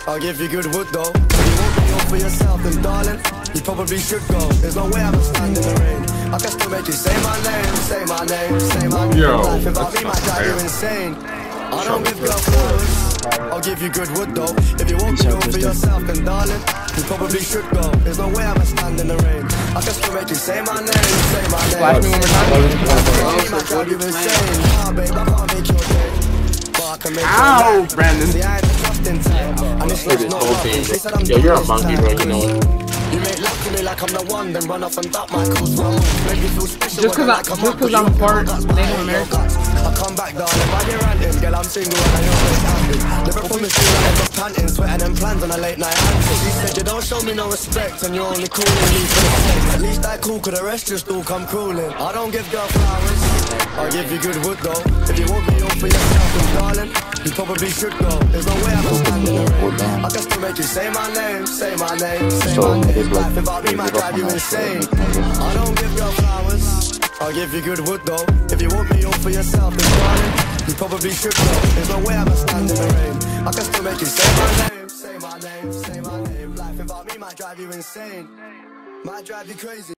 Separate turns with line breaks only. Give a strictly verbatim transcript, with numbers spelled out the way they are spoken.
I'll give you good wood though. If you won't be all for yourself, then darling, you probably should go. There's no way I'm gonna stand in the rain. I can still make you say my name, say my name, say my name.
Yo,
Life without me
that's
might drive you
fair.
insane. I don't give girl flowers. I'll give you good wood though. If you won't be all for yourself, then darling, you probably should go. There's no way I'm gonna stand in the rain. I can still make you say my name, say my name.
Flash me one more time.
Me might drive you insane. Nah, babe, I can't make your day.
Ow, Brandon.
Yo, you're a monkey, bro, you know it.
You make love to me like I'm the one, then run off and duck my calls from. Make me feel special.
Just cause I, just cause I'm part Native American.
I come back, darling, why you ranting? Girl, I'm single and I always happy. Never promised you that I was panting, sweating them plans on a late night answer. She said you don't show me no respect and you're only calling me for the sex. At least I cool, cause the rest just all come crawling. I don't give girl flowers, I'll give you good wood though. If you want me all for yourself, then darling, you probably should go. There's no way I'm gonna stand in the rain. I can still make you say my name, say my name, say my name. Life without me might drive you insane. I don't give girl flowers, I'll give you good wood though. If you want me all for yourself, then darling, you probably should go. There's no way I'm gonna stand in the rain. I can still make you say my name, say my name, say my name. Life without me might drive you insane, might drive you crazy.